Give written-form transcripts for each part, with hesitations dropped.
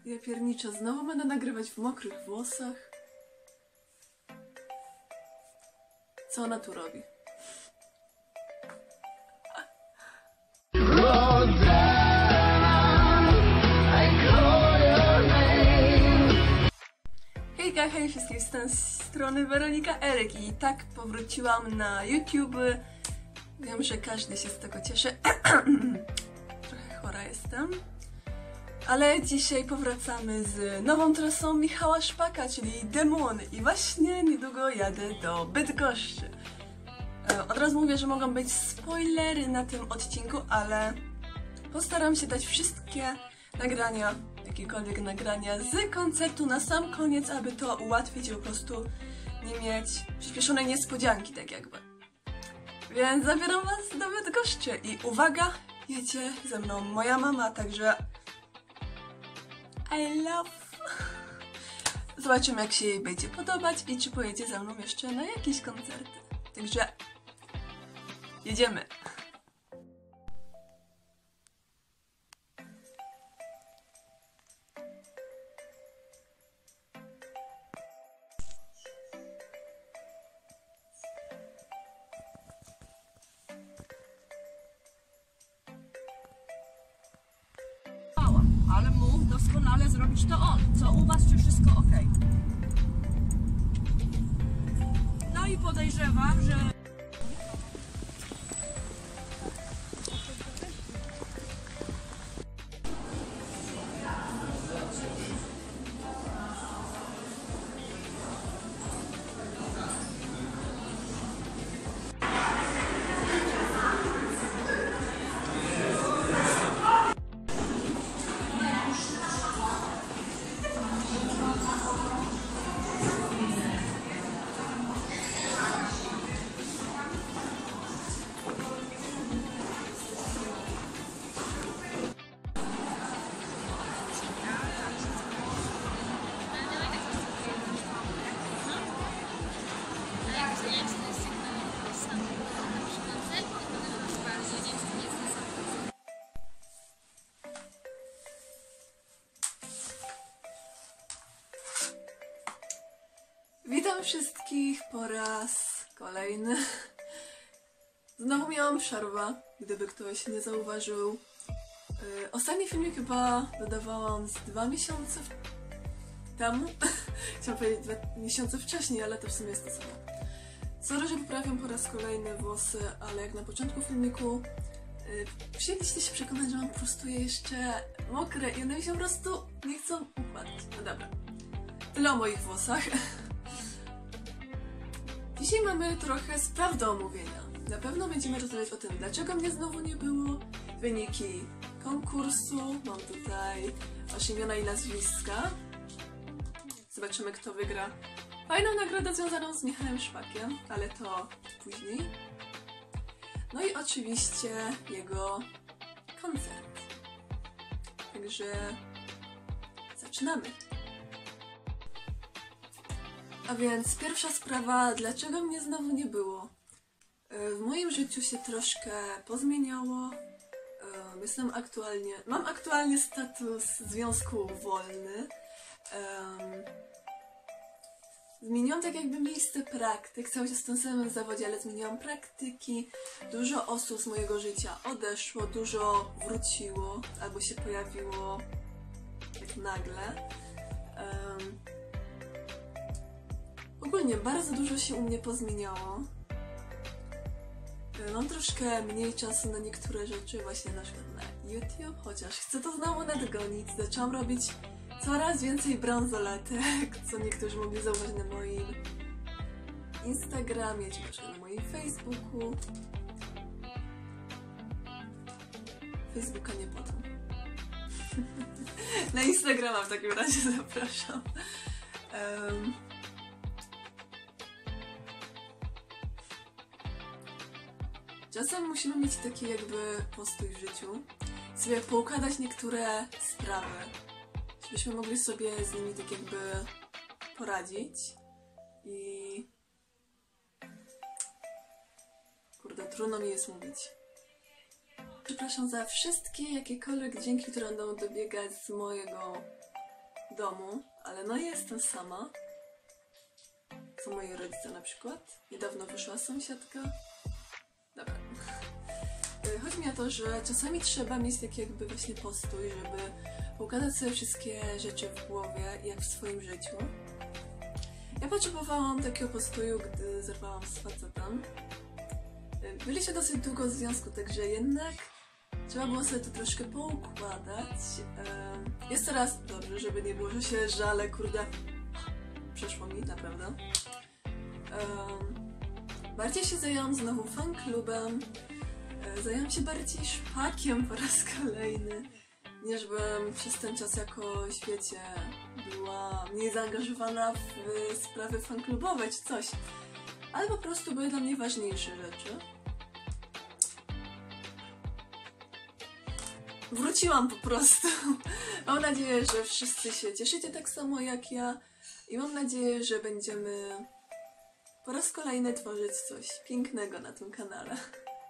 Ja pierniczę, znowu będę nagrywać w mokrych włosach. Co ona tu robi? Hejka, hej wszystkim, z tej strony Weronika Eryk i tak powróciłam na YouTube. Wiem, że każdy się z tego cieszy. Trochę chora jestem. Ale dzisiaj powracamy z nową trasą Michała Szpaka, czyli Demony. I właśnie niedługo jadę do Bydgoszczy. Od razu mówię, że mogą być spoilery na tym odcinku, ale postaram się dać wszystkie nagrania, jakiekolwiek nagrania z koncertu na sam koniec, aby to ułatwić i po prostu nie mieć przyspieszonej niespodzianki, tak jakby. Więc zabieram was do Bydgoszczy i uwaga, jedzie ze mną moja mama, także I love. Zobaczymy, jak się jej będzie podobać i czy pojedzie ze mną jeszcze na jakieś koncerty. Także jedziemy. Ale mógł doskonale zrobić to on. Co u was, czy wszystko ok? No i podejrzewam, że... Witam wszystkich po raz kolejny. Znowu miałam przerwę, gdyby ktoś nie zauważył. Ostatni filmik chyba dodawałam z 2 miesiące temu. Chciałam powiedzieć 2 miesiące wcześniej, ale to w sumie jest to samo. Sorry, że poprawiam po raz kolejny włosy, ale jak na początku filmiku przyjęliście się przekonać, że mam po prostu je jeszcze mokre i one mi się po prostu nie chcą upadać. No dobra, tyle o moich włosach. Dzisiaj mamy trochę spraw do omówienia. Na pewno będziemy rozmawiać o tym, dlaczego mnie znowu nie było, wyniki konkursu, mam tutaj wasze imiona i nazwiska. Zobaczymy, kto wygra fajną nagrodę związaną z Michałem Szpakiem, ale to później. No i oczywiście jego koncert. Także zaczynamy. A więc pierwsza sprawa, dlaczego mnie znowu nie było? W moim życiu się troszkę pozmieniało. Mam aktualnie status związku wolny. Zmieniłam tak jakby miejsce praktyk, cały czas w tym samym zawodzie, ale zmieniłam praktyki. Dużo osób z mojego życia odeszło, dużo wróciło albo się pojawiło tak nagle. Ogólnie bardzo dużo się u mnie pozmieniało. Mam troszkę mniej czasu na niektóre rzeczy, właśnie na przykład na YouTube, chociaż chcę to znowu nadgonić. Zaczęłam robić coraz więcej bransoletek, co niektórzy mogli zauważyć na moim Instagramie, czy też na moim Facebooku. Facebooka nie podam. Na Instagrama w takim razie zapraszam. Czasem musimy mieć taki jakby postój w życiu, sobie poukładać niektóre sprawy, żebyśmy mogli sobie z nimi tak jakby poradzić i... Kurde, trudno mi jest mówić. Przepraszam za wszystkie jakiekolwiek dźwięki, które będą dobiegać z mojego domu, ale no jestem sama. Są moi rodzice na przykład. Niedawno wyszła sąsiadka. Dobra. Chodzi mi o to, że czasami trzeba mieć taki jakby właśnie postój, żeby poukładać sobie wszystkie rzeczy w głowie, jak w swoim życiu. Ja potrzebowałam takiego postoju, gdy zerwałam z facetem. Byliśmy dosyć długo w związku, także jednak trzeba było sobie to troszkę poukładać. Jest teraz dobrze, żeby nie było, że się żalę, kurde, przeszło mi, naprawdę. Bardziej się zajęłam znowu fanklubem, zajęłam się bardziej szpakiem po raz kolejny, niż bym przez ten czas jakoś, wiecie, była mniej zaangażowana w sprawy fanklubowe czy coś. Ale po prostu były dla mnie ważniejsze rzeczy. Wróciłam po prostu. Mam nadzieję, że wszyscy się cieszycie tak samo jak ja i mam nadzieję, że będziemy po raz kolejny tworzyć coś pięknego na tym kanale.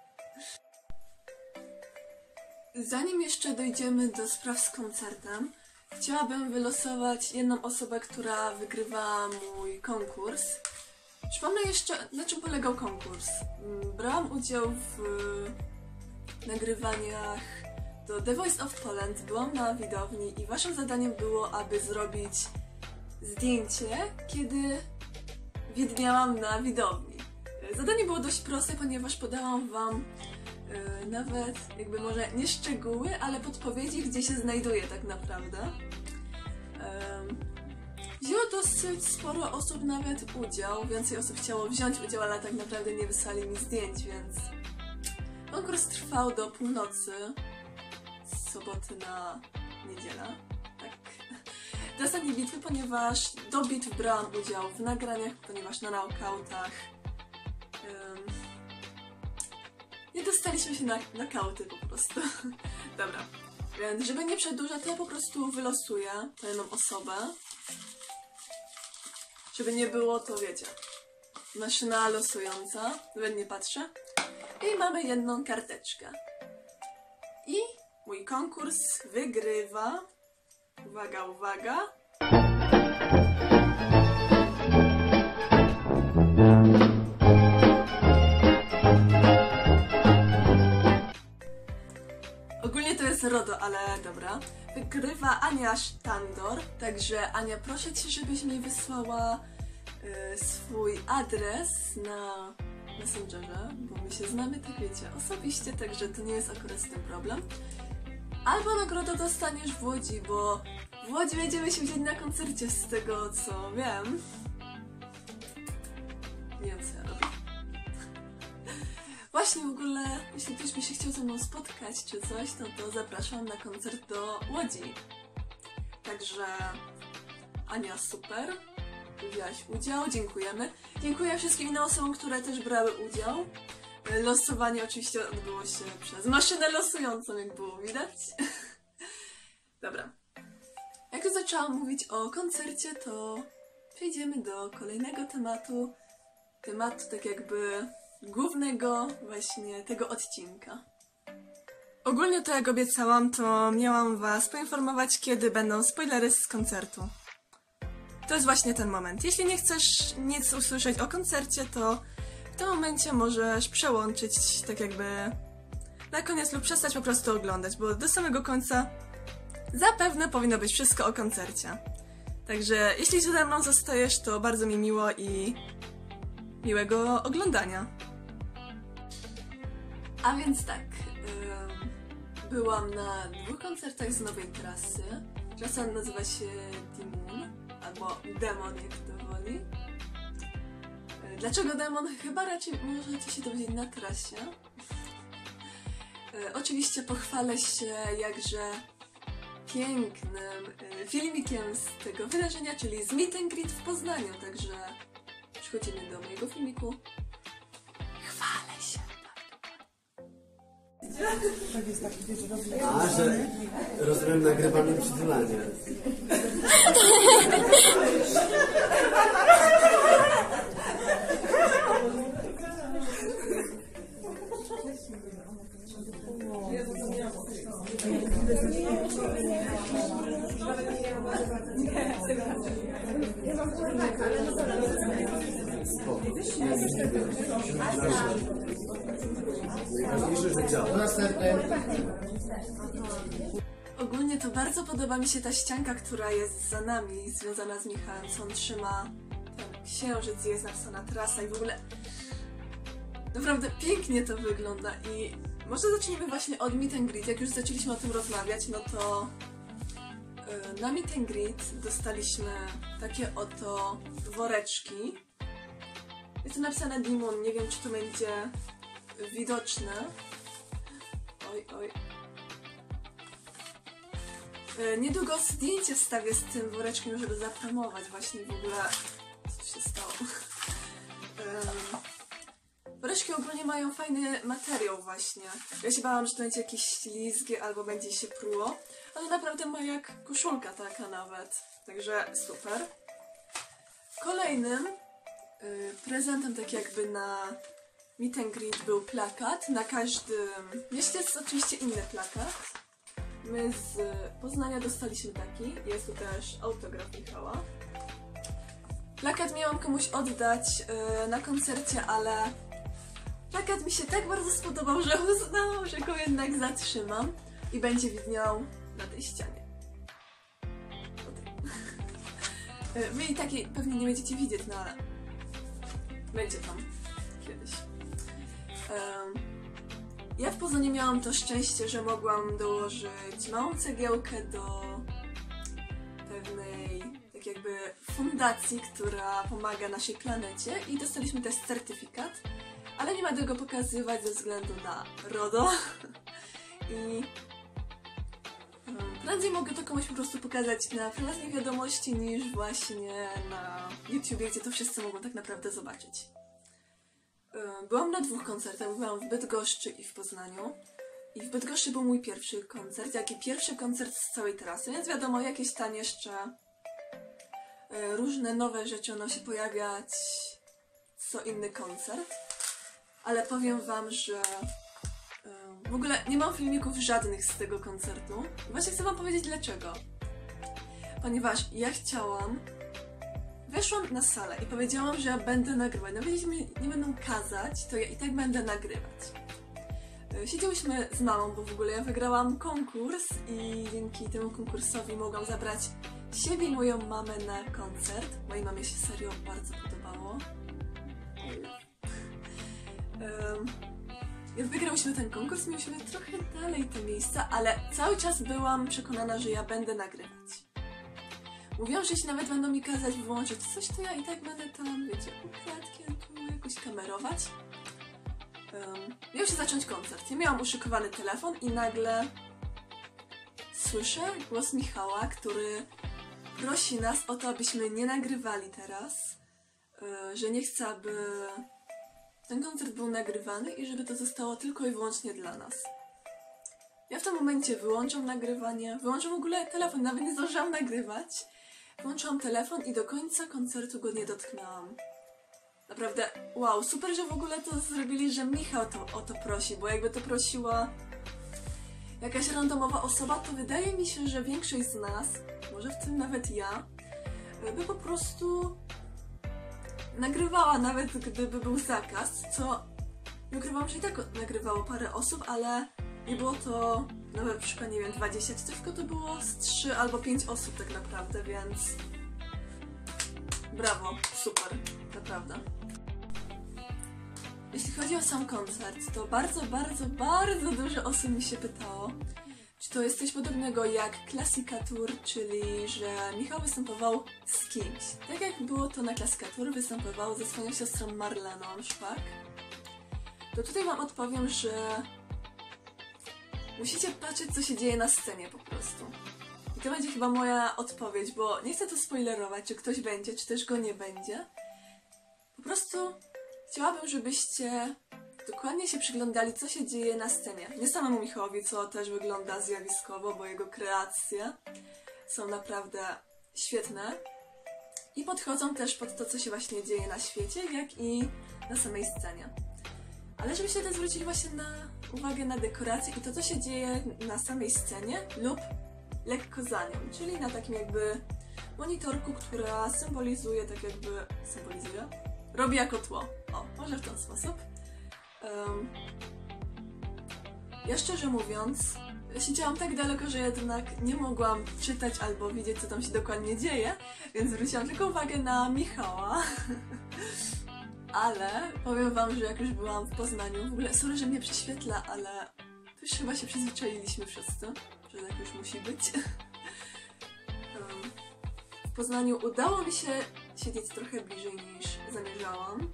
Zanim jeszcze dojdziemy do spraw z koncertem, chciałabym wylosować jedną osobę, która wygrywa mój konkurs. Przypomnę jeszcze, na czym polegał konkurs. Brałam udział w nagrywaniach do The Voice of Poland, byłam na widowni i waszym zadaniem było, aby zrobić zdjęcie, kiedy widniałam na widowni. Zadanie było dość proste, ponieważ podałam wam nawet, jakby może nie szczegóły, ale podpowiedzi, gdzie się znajduję tak naprawdę. Wzięło dosyć sporo osób nawet udział, więcej osób chciało wziąć udział, ale tak naprawdę nie wysłali mi zdjęć, więc konkurs trwał do północy, z soboty na niedzielę, tak. Do ostatniej bitwy, ponieważ do bitw brałam udział w nagraniach, ponieważ na knockoutach nie dostaliśmy się na knockouty po prostu. Dobra, więc żeby nie przedłużać, to ja po prostu wylosuję tę jedną osobę. Żeby nie było, to wiecie, maszyna losująca, nawet nie patrzę. I mamy jedną karteczkę. I mój konkurs wygrywa, uwaga, uwaga, ogólnie to jest RODO, ale dobra. Wygrywa Ania Sztandor, także Ania, proszę cię, żebyś mi wysłała swój adres na Messengerze, bo my się znamy, tak wiecie, osobiście, także to nie jest akurat z tym problem. Albo nagrodę dostaniesz w Łodzi, bo w Łodzi będziemy się widzieć na koncercie, z tego co wiem. Nie wiem, co ja robię. Właśnie w ogóle, jeśli ktoś by się chciał ze mną spotkać czy coś, no to zapraszam na koncert do Łodzi. Także Ania, super, wzięłaś udział, dziękujemy. Dziękuję wszystkim innym osobom, które też brały udział. Losowanie oczywiście odbyło się przez maszynę losującą, jak było widać. Dobra. Jak już zaczęłam mówić o koncercie, to przejdziemy do kolejnego tematu. Tematu tak jakby głównego właśnie tego odcinka. Ogólnie to jak obiecałam, to miałam was poinformować, kiedy będą spoilery z koncertu. To jest właśnie ten moment. Jeśli nie chcesz nic usłyszeć o koncercie, to w tym momencie możesz przełączyć tak jakby na koniec lub przestać po prostu oglądać, bo do samego końca zapewne powinno być wszystko o koncercie. Także jeśli ze mną zostajesz, to bardzo mi miło i miłego oglądania. A więc tak, byłam na 2 koncertach z nowej trasy. Trasa nazywa się Demon, albo Demon, jak kto woli. Dlaczego Demon? Chyba raczej możecie się dowiedzieć na trasie. Oczywiście pochwalę się jakże pięknym filmikiem z tego wydarzenia, czyli z Meet and Greet w Poznaniu, także przechodzimy do mojego filmiku. Chwalę się. A, że rozumiem, nagrywamy przytulanie. Najważniejsze, że działa. Ogólnie to bardzo podoba mi się ta ścianka, która jest za nami, związana z Michałem, co on trzyma. Ten księżyc, jest napisana trasa i w ogóle naprawdę pięknie to wygląda. I może zacznijmy właśnie od meet and greet. Jak już zaczęliśmy o tym rozmawiać, no to na meet and greet dostaliśmy takie oto woreczki. Jest to napisane Dimon, nie wiem czy to będzie widoczne. Oj, oj. Niedługo zdjęcie wstawię z tym woreczkiem, żeby zapromować właśnie w ogóle co się stało. Woreczki ogólnie mają fajny materiał właśnie. Ja się bałam, że to będzie jakieś ślizgie albo będzie się pruło, ale naprawdę ma jak koszulka taka nawet. Także super. Kolejnym prezentem tak jakby na meet and greet był plakat. Na każdym mieście jest oczywiście inny plakat. My z Poznania dostaliśmy taki. Jest tu też autograf Michała. Plakat miałam komuś oddać na koncercie, ale plakat mi się tak bardzo spodobał, że uznałam, że go jednak zatrzymam i będzie widniał na tej ścianie. Wy i takiej pewnie nie będziecie widzieć, no ale będzie tam kiedyś. Ja w Poznaniu miałam to szczęście, że mogłam dołożyć małą cegiełkę do pewnej tak jakby fundacji, która pomaga naszej planecie i dostaliśmy też certyfikat, ale nie będę go pokazywać ze względu na RODO i prędzej mogę to komuś po prostu pokazać na prywatnej wiadomości niż właśnie na YouTubie, gdzie to wszyscy mogą tak naprawdę zobaczyć. Byłam na 2 koncertach, byłam w Bydgoszczy i w Poznaniu. I w Bydgoszczy był mój pierwszy koncert, jak i pierwszy koncert z całej trasy, więc wiadomo, jakieś tam jeszcze różne nowe rzeczy będą się pojawiać co inny koncert. Ale powiem wam, że w ogóle nie mam filmików żadnych z tego koncertu. Właśnie chcę wam powiedzieć dlaczego. Ponieważ ja chciałam... Weszłam na salę i powiedziałam, że ja będę nagrywać. Nawet jeśli mi nie będą kazać, to ja i tak będę nagrywać. Siedziałyśmy z mamą, bo w ogóle ja wygrałam konkurs i dzięki temu konkursowi mogłam zabrać siebie i moją mamę na koncert. Mojej mamie się serio bardzo podobało. Jak wygrałyśmy ten konkurs, mieliśmy trochę dalej te miejsca, ale cały czas byłam przekonana, że ja będę nagrywać. Mówiłam, że jeśli nawet będą mi kazać wyłączyć coś, to ja i tak będę tam, wiecie, ukradkiem tu jakoś kamerować. Miał się zacząć koncert. Ja miałam uszykowany telefon i nagle słyszę głos Michała, który prosi nas o to, abyśmy nie nagrywali teraz, że nie chce, aby ten koncert był nagrywany i żeby to zostało tylko i wyłącznie dla nas. Ja w tym momencie wyłączam nagrywanie, wyłączam w ogóle telefon, nawet nie zdążyłam nagrywać. Włączyłam telefon i do końca koncertu go nie dotknęłam. Naprawdę, wow, super, że w ogóle to zrobili, że Michał o to prosi, bo jakby to prosiła jakaś randomowa osoba, to wydaje mi się, że większość z nas, może w tym nawet ja, by po prostu nagrywała, nawet gdyby był zakaz, co nie ukrywam, że i tak nagrywało parę osób, ale nie było to nawet na przykład, nie wiem, 20 czy coś, tylko to było z 3 albo 5 osób tak naprawdę, więc brawo, super, naprawdę. Jeśli chodzi o sam koncert, to bardzo dużo osób mi się pytało, czy to jest coś podobnego jak Classica Tour, czyli że Michał występował z kimś. Tak jak było to na Classica Tour, występował ze swoją siostrą Marleną Szpak. To tutaj wam odpowiem, że musicie patrzeć, co się dzieje na scenie po prostu. I to będzie chyba moja odpowiedź, bo nie chcę tu spoilerować, czy ktoś będzie, czy też go nie będzie. Po prostu chciałabym, żebyście dokładnie się przyglądali, co się dzieje na scenie. Nie samemu Michałowi, co też wygląda zjawiskowo, bo jego kreacje są naprawdę świetne. I podchodzą też pod to, co się właśnie dzieje na świecie, jak i na samej scenie. Ale żebyście też zwrócili właśnie uwagę na dekoracje i to, co się dzieje na samej scenie lub lekko za nią, czyli na takim jakby monitorku, która symbolizuje, tak jakby robi jako tło. O, może w ten sposób. Ja szczerze mówiąc, siedziałam tak daleko, że jednak nie mogłam czytać albo widzieć, co tam się dokładnie dzieje, więc zwróciłam tylko uwagę na Michała. Ale powiem wam, że jak już byłam w Poznaniu, w ogóle sorry, że mnie prześwietla, ale to już chyba się przyzwyczailiśmy wszyscy, że tak już musi być. W Poznaniu udało mi się siedzieć trochę bliżej niż zamierzałam.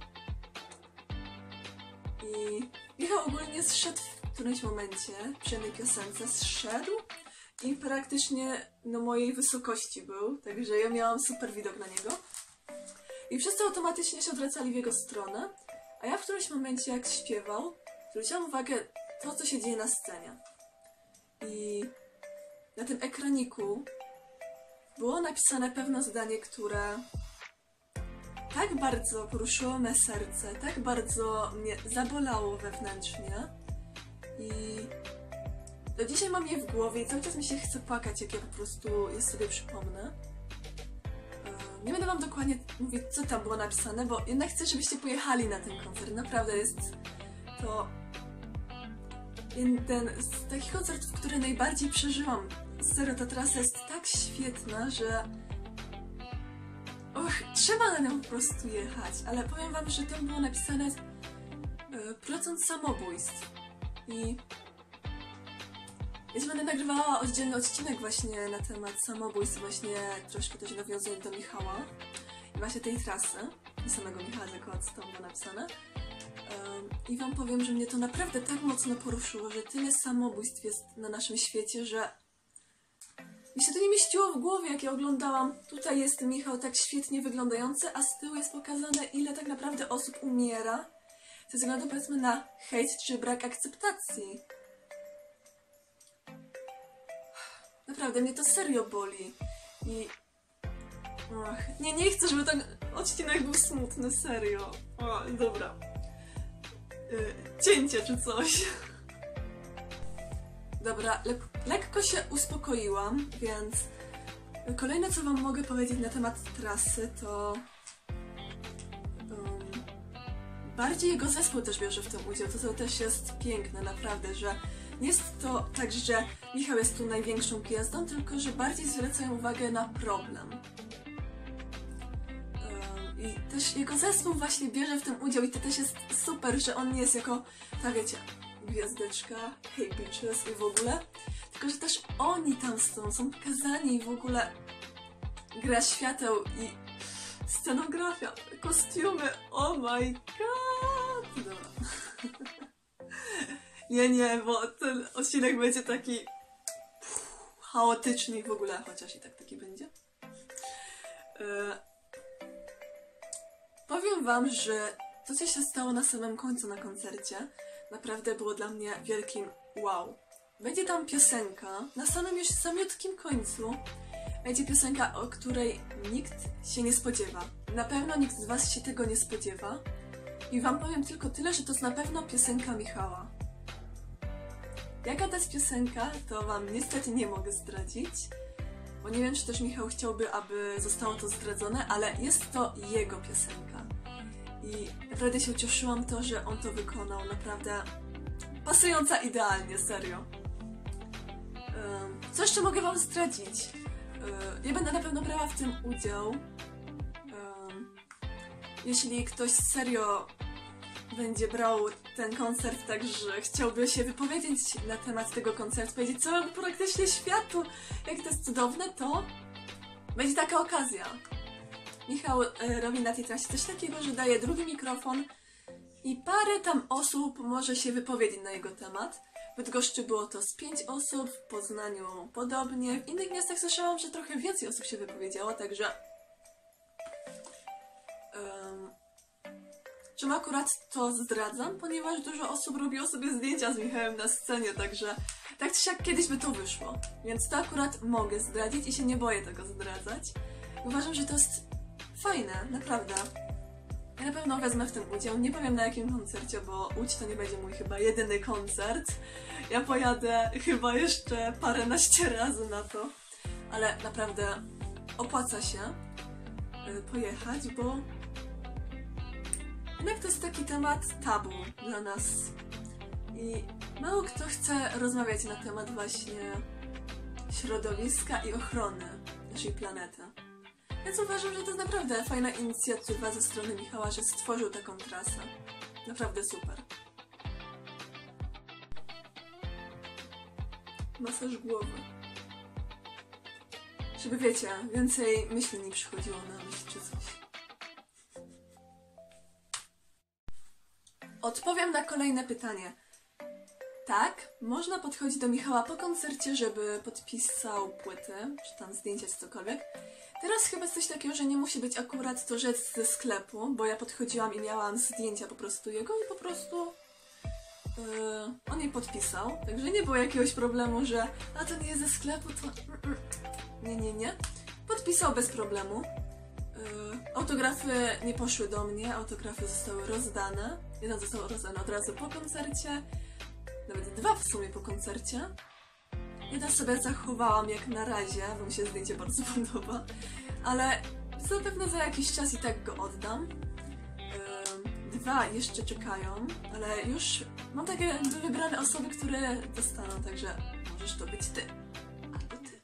I Michał ogólnie zszedł w którymś momencie, przy jednej piosence zszedł i praktycznie na mojej wysokości był, także ja miałam super widok na niego. I wszyscy automatycznie się odwracali w jego stronę, a ja w którymś momencie, jak śpiewał, zwróciłam uwagę to, co się dzieje na scenie. I na tym ekraniku było napisane pewne zdanie, które tak bardzo poruszyło me serce, tak bardzo mnie zabolało wewnętrznie i do dzisiaj mam je w głowie i cały czas mi się chce płakać, jak ja po prostu je sobie przypomnę. Nie będę wam dokładnie mówić, co tam było napisane, bo jednak chcę, żebyście pojechali na ten koncert. Naprawdę jest to jeden z takich koncertów, które najbardziej przeżyłam. Serio, ta trasa jest tak świetna, że trzeba na nią po prostu jechać. Ale powiem wam, że tam było napisane procent samobójstw. I ja będę nagrywała oddzielny odcinek właśnie na temat samobójstw, właśnie troszkę też nawiązując do Michała i właśnie tej trasy i samego Michała, co tam było napisane. I wam powiem, że mnie to naprawdę tak mocno poruszyło, że tyle samobójstw jest na naszym świecie, że mi się to nie mieściło w głowie, jak ja oglądałam. Tutaj jest Michał tak świetnie wyglądający, a z tyłu jest pokazane, ile tak naprawdę osób umiera ze względu, powiedzmy, na hejt czy brak akceptacji. Naprawdę, mnie to serio boli. I... nie chcę, żeby ten odcinek był smutny, serio. Dobra. Cięcie czy coś. Dobra, lekko się uspokoiłam, więc kolejne, co wam mogę powiedzieć na temat trasy, to bardziej jego zespół też bierze w tym udział. To też jest piękne, naprawdę, że nie jest to tak, że Michał jest tu największą gwiazdą, tylko że bardziej zwracają uwagę na problem. I też jego zespół właśnie bierze w tym udział i to też jest super, że on nie jest jako, tak wiecie, gwiazdeczka, hey bitches i w ogóle, tylko że też oni tam są pokazani i w ogóle gra świateł i scenografia, kostiumy, oh my god! Dobra. Nie, bo ten odcinek będzie taki chaotyczny i w ogóle, chociaż i tak taki będzie. Powiem wam, że to, co się stało na samym końcu na koncercie, naprawdę było dla mnie wielkim wow. Będzie tam piosenka, na samym już samiutkim końcu będzie piosenka, o której nikt się nie spodziewa. Na pewno nikt z was się tego nie spodziewa. I wam powiem tylko tyle, że to jest na pewno piosenka Michała. Jaka to jest piosenka, to wam niestety nie mogę zdradzić, bo nie wiem, czy też Michał chciałby, aby zostało to zdradzone, ale jest to jego piosenka. I naprawdę się ucieszyłam to, że on to wykonał, naprawdę pasująca idealnie, serio. Co jeszcze mogę wam zdradzić? Ja będę na pewno brała w tym udział. Jeśli ktoś serio będzie brał ten koncert tak, że chciałby się wypowiedzieć na temat tego koncertu, powiedzieć całemu praktycznie światu, jak to jest cudowne, to będzie taka okazja. Michał robi na tej trasie coś takiego, że daje drugi mikrofon i parę tam osób może się wypowiedzieć na jego temat. W Bydgoszczy było to z 5 osób, w Poznaniu podobnie, w innych miastach słyszałam, że trochę więcej osób się wypowiedziało, także... Czemu akurat to zdradzam? Ponieważ dużo osób robiło sobie zdjęcia z Michałem na scenie, także tak czy siak kiedyś by to wyszło. Więc to akurat mogę zdradzić i się nie boję tego zdradzać. Uważam, że to jest fajne, naprawdę. Ja na pewno wezmę w tym udział, nie powiem na jakim koncercie, bo Łódź to nie będzie mój chyba jedyny koncert. Ja pojadę chyba jeszcze paręnaście razy na to, ale naprawdę opłaca się pojechać, bo jednak to jest taki temat tabu dla nas i mało kto chce rozmawiać na temat właśnie środowiska i ochrony naszej planety. Więc uważam, że to jest naprawdę fajna inicjatywa ze strony Michała, że stworzył taką trasę. Naprawdę super. Masaż głowy. Żeby, wiecie, więcej myśli mi przychodziło na myśl czy coś. Odpowiem na kolejne pytanie. Tak, można podchodzić do Michała po koncercie, żeby podpisał płyty, czy tam zdjęcia, czy cokolwiek. Teraz chyba jest coś takiego, że nie musi być akurat to rzecz ze sklepu, bo ja podchodziłam i miałam zdjęcia po prostu jego i po prostu on jej podpisał. Także nie było jakiegoś problemu, że a to nie jest ze sklepu, to nie. Podpisał bez problemu. Autografy nie poszły do mnie, autografy zostały rozdane. Jedna została rozdana od razu po koncercie, nawet 2 w sumie po koncercie. Jeden sobie zachowałam jak na razie, bo mi się zdjęcie bardzo podoba, ale zapewne za jakiś czas i tak go oddam. 2 jeszcze czekają, ale już mam takie wybrane osoby, które dostaną, także możesz to być ty. Albo ty.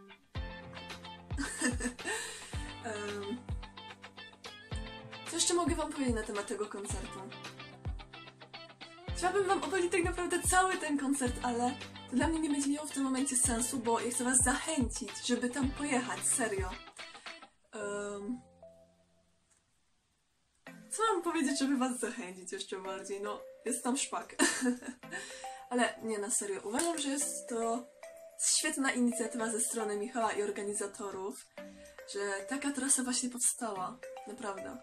Co jeszcze mogę wam powiedzieć na temat tego koncertu? Chciałabym wam opowiedzieć tak naprawdę cały ten koncert, ale to dla mnie nie będzie miało w tym momencie sensu, bo ja chcę was zachęcić, żeby tam pojechać, serio. Co mam powiedzieć, żeby was zachęcić jeszcze bardziej? No, jest tam szpak. Ale nie, na serio, uważam, że jest to świetna inicjatywa ze strony Michała i organizatorów, że taka trasa właśnie powstała. Naprawdę.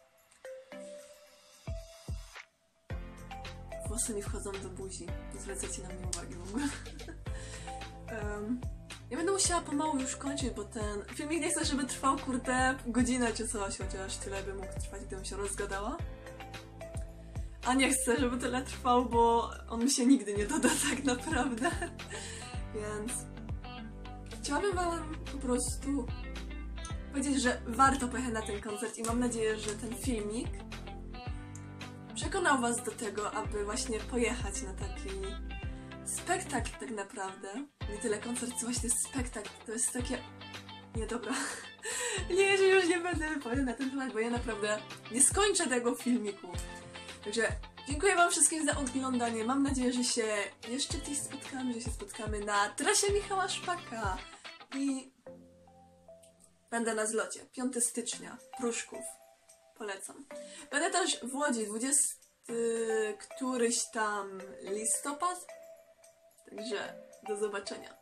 Włosy mi wchodzą do buzi. Nie zwracajcie na mnie uwagi w ogóle. Ja będę musiała pomału już kończyć, bo ten filmik nie chcę, żeby trwał, kurde, godzinę czy coś, chociaż tyle by mógł trwać, gdybym się rozgadała. A nie chcę, żeby tyle trwał, bo on mi się nigdy nie doda tak naprawdę. Więc chciałabym wam po prostu powiedzieć, że warto pojechać na ten koncert i mam nadzieję, że ten filmik przekonał was do tego, aby właśnie pojechać na taki spektakl tak naprawdę. Nie tyle koncert, co właśnie spektakl. To jest takie... Nie, dobra. Nie, że już nie będę wypowiadać na ten temat, bo ja naprawdę nie skończę tego filmiku. Także dziękuję wam wszystkim za oglądanie. Mam nadzieję, że się jeszcze dziś spotkamy, że się spotkamy na trasie Michała Szpaka. I będę na zlocie. 5 stycznia. Pruszków. Polecam. Będę też w Łodzi 20 któryś tam listopad. Także do zobaczenia.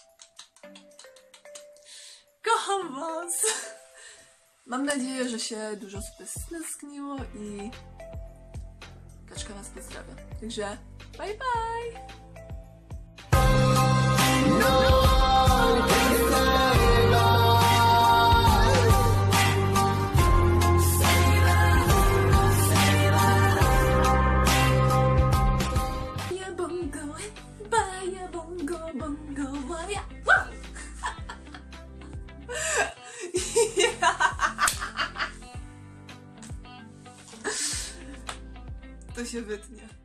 Kocham was! Mam nadzieję, że się dużo stęskniło i Kaczka was pozdrawia. Także bye bye! To się wytnie.